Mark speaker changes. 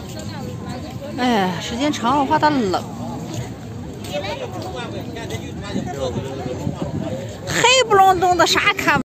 Speaker 1: 哎，时间长了，怕它冷。黑不隆咚的，啥看不